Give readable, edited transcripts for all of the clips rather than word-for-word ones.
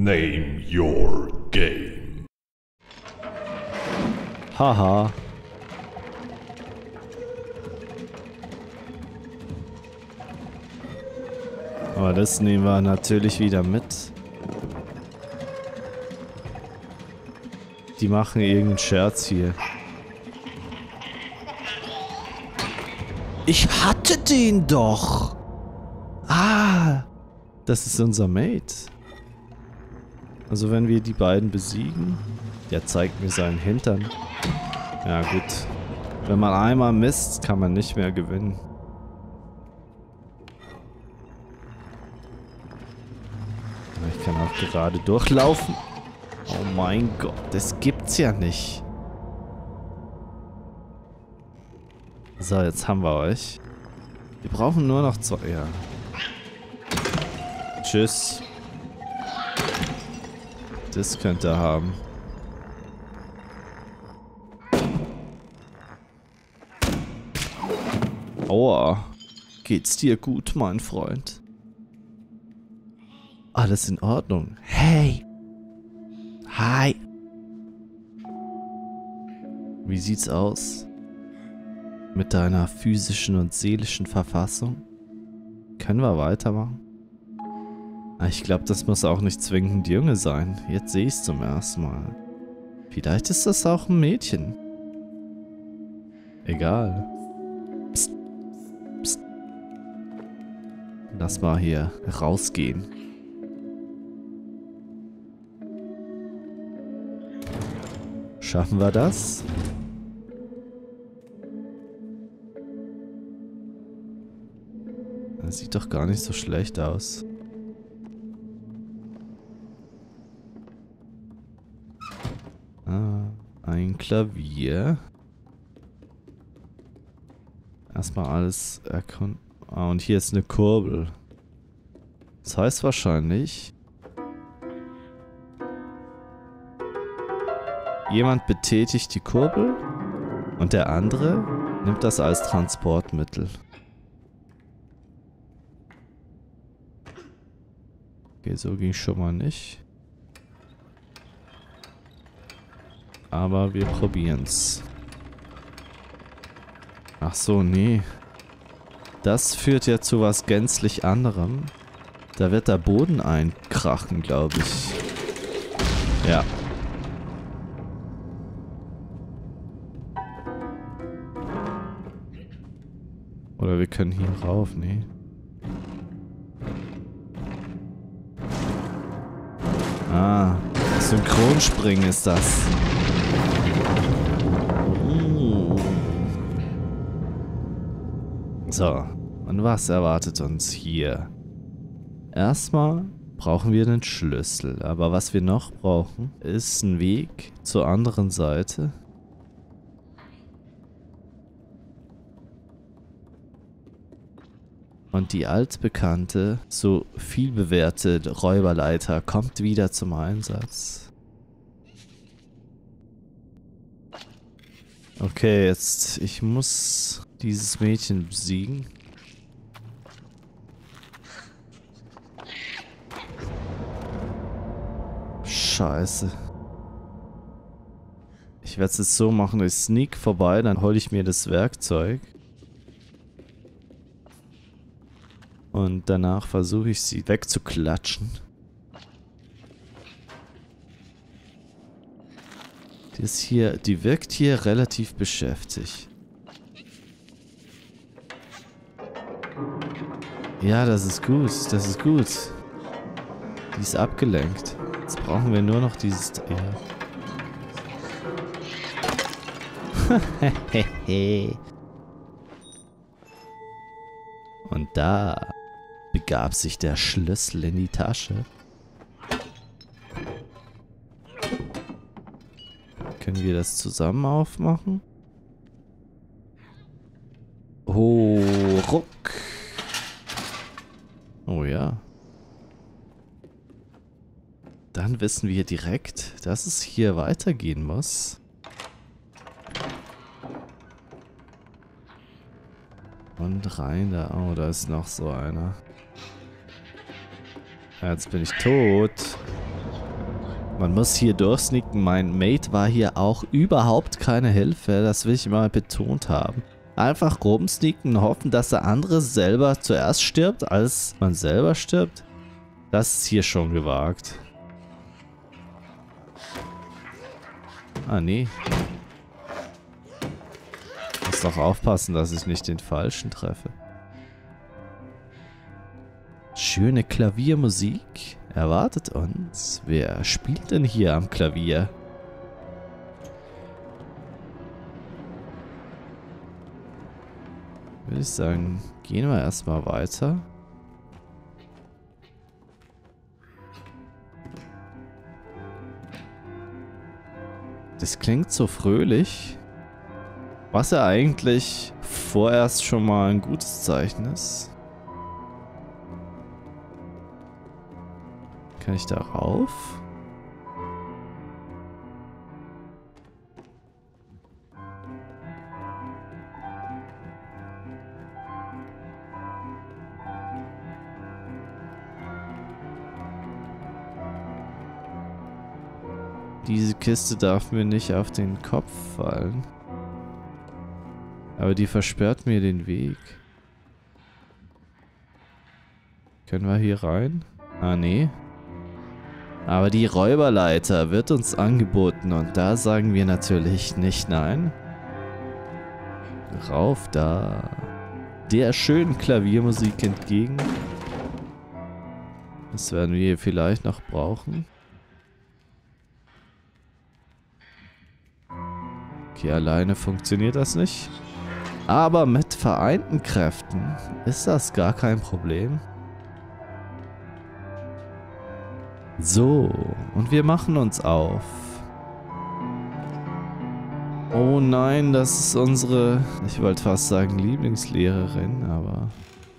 Name your game. Haha. Aber das nehmen wir natürlich wieder mit. Die machen irgendeinen Scherz hier. Ich hatte den doch! Ah! Das ist unser Mate. Also wenn wir die beiden besiegen, der zeigt mir seinen Hintern. Ja gut. Wenn man einmal misst, kann man nicht mehr gewinnen. Ich kann auch gerade durchlaufen. Oh mein Gott, das gibt's ja nicht. So, jetzt haben wir euch. Wir brauchen nur noch zwei. Ja. Tschüss. Das könnt ihr haben. Aua. Geht's dir gut, mein Freund? Alles in Ordnung. Hey. Hi. Wie sieht's aus? Mit deiner physischen und seelischen Verfassung? Können wir weitermachen? Ich glaube, das muss auch nicht zwingend Junge sein. Jetzt sehe ich es zum ersten Mal. Vielleicht ist das auch ein Mädchen. Egal. Psst. Psst. Lass mal hier rausgehen. Schaffen wir das? Das sieht doch gar nicht so schlecht aus. Ah, ein Klavier. Erstmal alles erkunden. Ah, und hier ist eine Kurbel. Das heißt wahrscheinlich, jemand betätigt die Kurbel und der andere nimmt das als Transportmittel. Okay, so ging es schon mal nicht. Aber wir probieren's. Ach so, nee. Das führt ja zu was gänzlich anderem. Da wird der Boden einkrachen, glaube ich. Ja. Oder wir können hier rauf, nee. Ah, Synchronspringen ist das. So, und was erwartet uns hier? Erstmal brauchen wir einen Schlüssel, aber was wir noch brauchen, ist ein Weg zur anderen Seite. Und die altbekannte, so vielbewährte Räuberleiter kommt wieder zum Einsatz. Okay, jetzt, ich muss dieses Mädchen besiegen. Scheiße. Ich werde es jetzt so machen, ich sneak vorbei, dann hole ich mir das Werkzeug. Und danach versuche ich sie wegzuklatschen. Die wirkt hier relativ beschäftigt. Ja, das ist gut, das ist gut. Die ist abgelenkt. Jetzt brauchen wir nur noch dieses... Ja. Und da begab sich der Schlüssel in die Tasche. Können wir das zusammen aufmachen? Oh, ruck. Oh ja. Dann wissen wir direkt, dass es hier weitergehen muss. Und rein da. Oh, da ist noch so einer. Jetzt bin ich tot. Man muss hier durchsneaken. Mein Mate war hier auch überhaupt keine Hilfe. Das will ich mal betont haben. Einfach rumsneaken und hoffen, dass der andere selber zuerst stirbt, als man selber stirbt. Das ist hier schon gewagt. Ah, nee. Muss doch aufpassen, dass ich nicht den Falschen treffe. Schöne Klaviermusik erwartet uns. Wer spielt denn hier am Klavier? Würde ich sagen, gehen wir erstmal weiter. Das klingt so fröhlich. Was ja eigentlich vorerst schon mal ein gutes Zeichen ist. Kann ich da rauf? Diese Kiste darf mir nicht auf den Kopf fallen. Aber die versperrt mir den Weg. Können wir hier rein? Ah, nee. Aber die Räuberleiter wird uns angeboten und da sagen wir natürlich nicht nein. Rauf da. Der schönen Klaviermusik entgegen. Das werden wir vielleicht noch brauchen. Okay, alleine funktioniert das nicht. Aber mit vereinten Kräften ist das gar kein Problem. So, und wir machen uns auf. Oh nein, das ist unsere, ich wollte fast sagen Lieblingslehrerin, aber...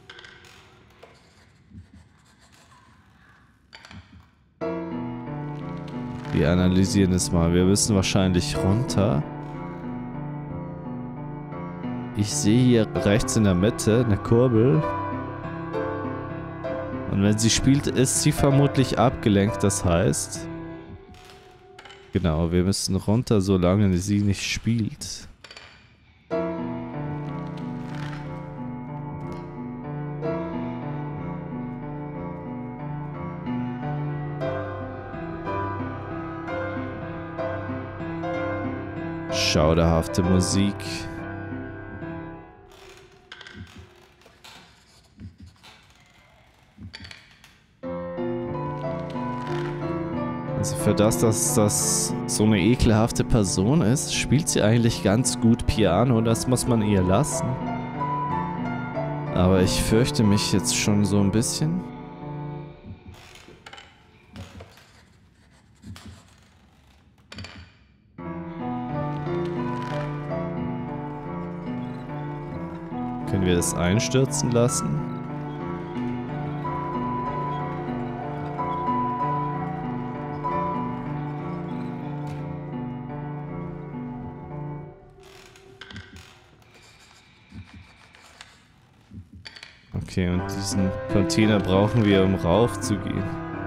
Wir analysieren es mal. Wir müssen wahrscheinlich runter. Ich sehe hier rechts in der Mitte eine Kurbel. Und wenn sie spielt, ist sie vermutlich abgelenkt. Das heißt... Genau, wir müssen runter, solange sie nicht spielt. Schauderhafte Musik. Also für das, dass das so eine ekelhafte Person ist, spielt sie eigentlich ganz gut Piano. Das muss man ihr lassen. Aber ich fürchte mich jetzt schon so ein bisschen. Können wir das einstürzen lassen? Okay, und diesen Container brauchen wir, um rauf zu gehen.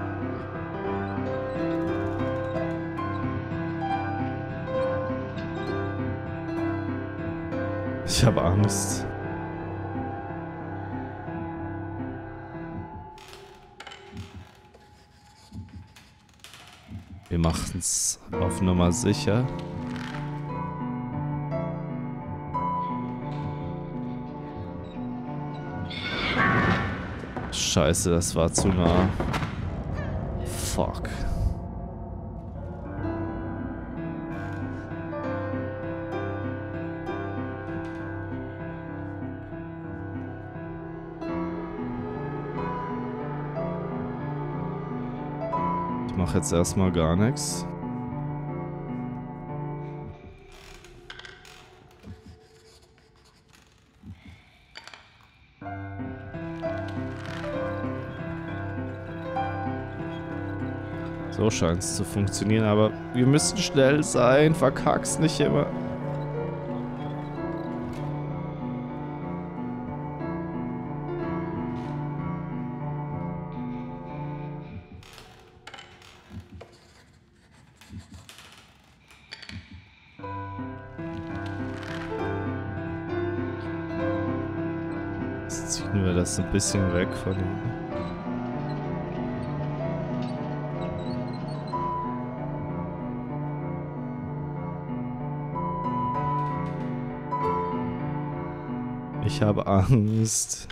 Ich habe Angst. Wir machen es auf Nummer sicher. Scheiße, das war zu nah. Fuck. Ich mache jetzt erstmal gar nichts. So scheint es zu funktionieren, aber wir müssen schnell sein. Verkack's nicht immer. wir das ein bisschen weg von ihm. Ich habe Angst.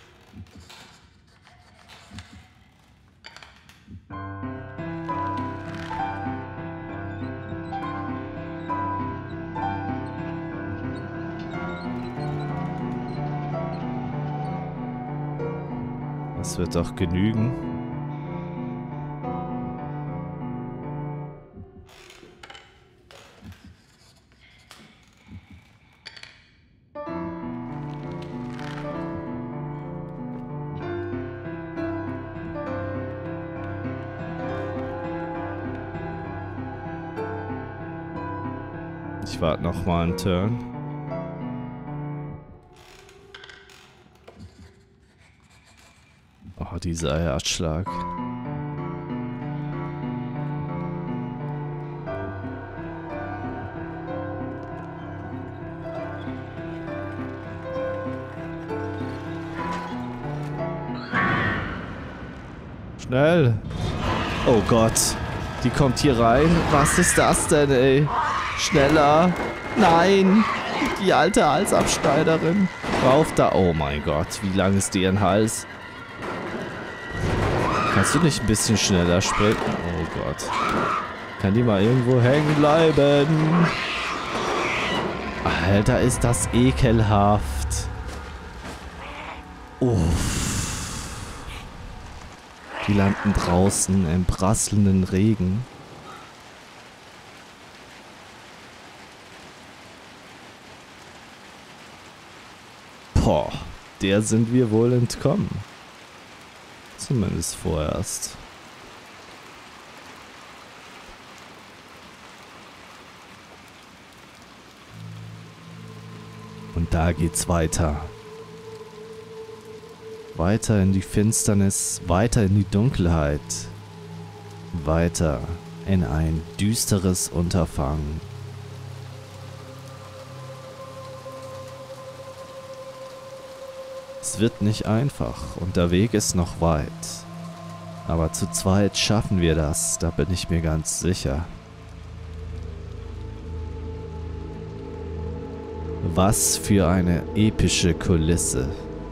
Das wird doch genügen. Ich warte noch mal einen Turn. Oh, dieser Herzschlag. Schnell! Oh Gott, die kommt hier rein. Was ist das denn, ey? Schneller! Nein! Die alte Halsabschneiderin. Rauf da. Oh mein Gott, wie lang ist deren Hals? Kannst du nicht ein bisschen schneller springen? Oh Gott. Kann die mal irgendwo hängen bleiben? Alter, ist das ekelhaft. Uff. Die landen draußen im prasselnden Regen. Boah, der sind wir wohl entkommen. Zumindest vorerst. Und da geht's weiter. Weiter in die Finsternis, weiter in die Dunkelheit. Weiter in ein düsteres Unterfangen. Es wird nicht einfach und der Weg ist noch weit. Aber zu zweit schaffen wir das, da bin ich mir ganz sicher. Was für eine epische Kulisse.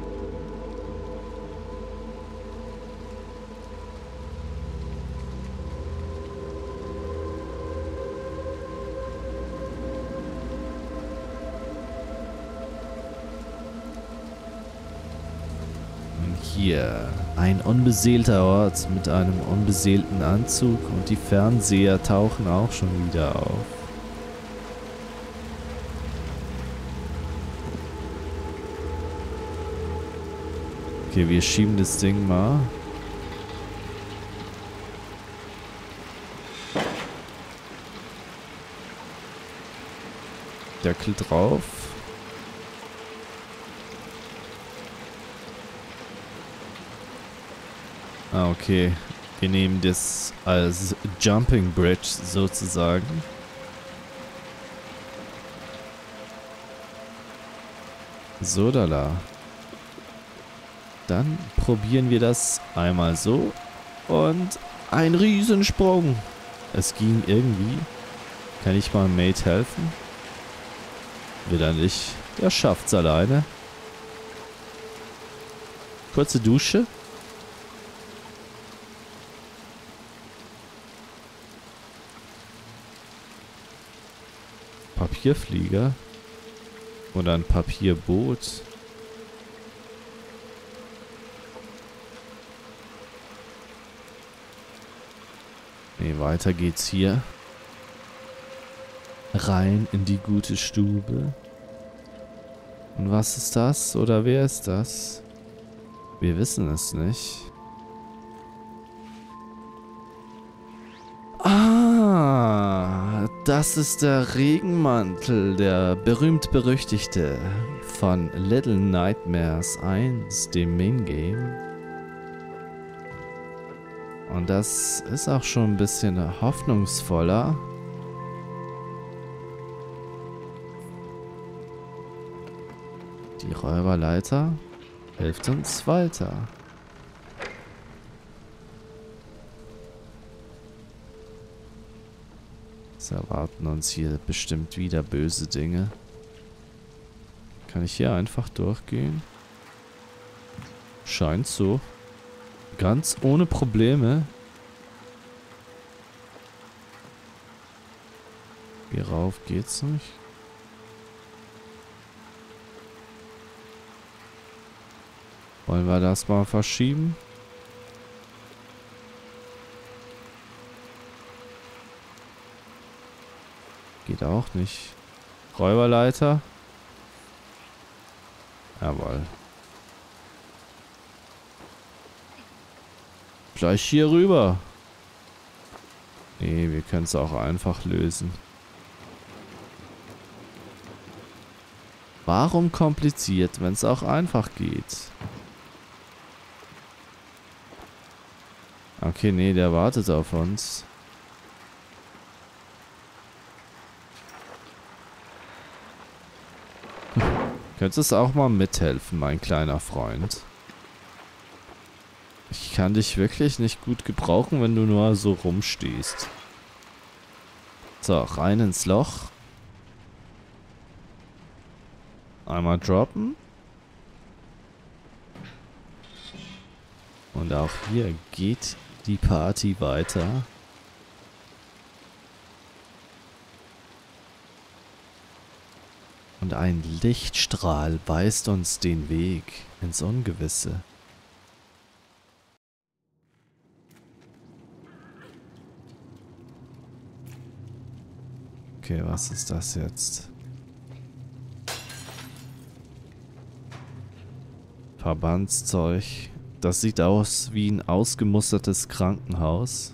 Hier ein unbeseelter Ort mit einem unbeseelten Anzug und die Fernseher tauchen auch schon wieder auf. Okay, wir schieben das Ding mal. Deckel drauf. Ah, okay. Wir nehmen das als Jumping Bridge sozusagen. So, da. Dann probieren wir das einmal so. Und ein Riesensprung. Es ging irgendwie. Kann ich mal Mate helfen? Will er nicht. Der schafft's alleine. Kurze Dusche. Papierflieger. Oder ein Papierboot. Nee, weiter geht's hier. Rein in die gute Stube. Und was ist das? Oder wer ist das? Wir wissen es nicht. Ah, das ist der Regenmantel, der berühmt-berüchtigte von Little Nightmares 1, dem Main Game. Und das ist auch schon ein bisschen hoffnungsvoller. Die Räuberleiter. Hilft uns weiter. Es erwarten uns hier bestimmt wieder böse Dinge. Kann ich hier einfach durchgehen? Scheint so. Ganz ohne Probleme. Hier rauf geht's nicht. Wollen wir das mal verschieben? Geht auch nicht. Räuberleiter? Jawohl. Gleich hier rüber. Nee, wir können es auch einfach lösen. Warum kompliziert, wenn es auch einfach geht? Okay, nee, der wartet auf uns. Könntest auch mal mithelfen, mein kleiner Freund. Ich kann dich wirklich nicht gut gebrauchen, wenn du nur so rumstehst. So, rein ins Loch. Einmal droppen. Und auch hier geht die Party weiter. Und ein Lichtstrahl weist uns den Weg ins Ungewisse. Okay, was ist das jetzt? Verbandszeug. Das sieht aus wie ein ausgemustertes Krankenhaus.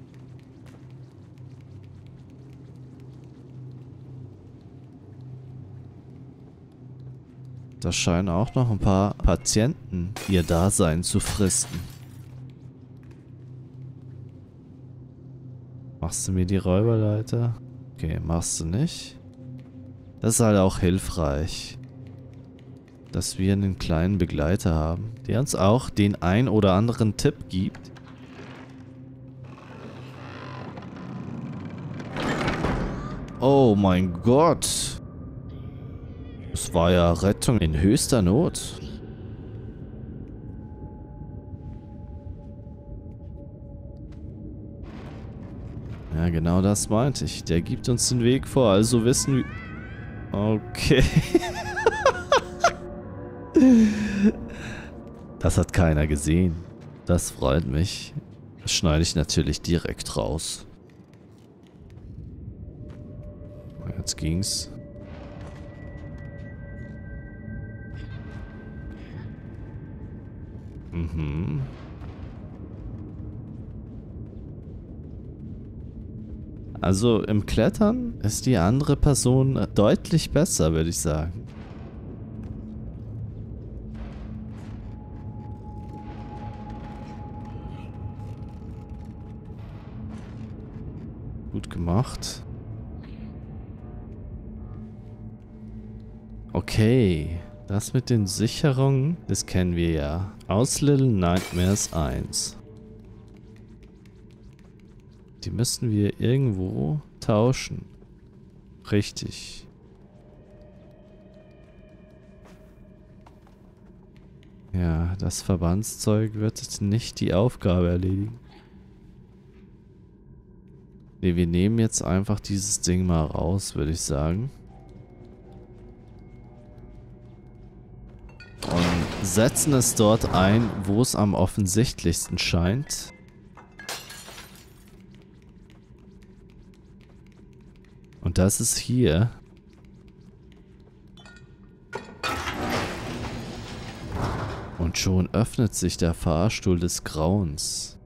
Da scheinen auch noch ein paar Patienten ihr Dasein zu fristen. Machst du mir die Räuberleiter? Okay, machst du nicht. Das ist halt auch hilfreich, dass wir einen kleinen Begleiter haben, der uns auch den ein oder anderen Tipp gibt. Oh mein Gott! Es war ja Rettung in höchster Not. Ja, genau das meinte ich. Der gibt uns den Weg vor, also wissen wir... Okay. Das hat keiner gesehen. Das freut mich. Das schneide ich natürlich direkt raus. Jetzt ging's. Mhm. Also im Klettern ist die andere Person deutlich besser, würde ich sagen. Gut gemacht. Okay. Das mit den Sicherungen, das kennen wir ja. Aus Little Nightmares 1. Die müssten wir irgendwo tauschen. Richtig. Ja, das Verbandszeug wird nicht die Aufgabe erledigen. Ne, wir nehmen jetzt einfach dieses Ding mal raus, würde ich sagen. Und setzen es dort ein, wo es am offensichtlichsten scheint. Und das ist hier. Und schon öffnet sich der Fahrstuhl des Grauens.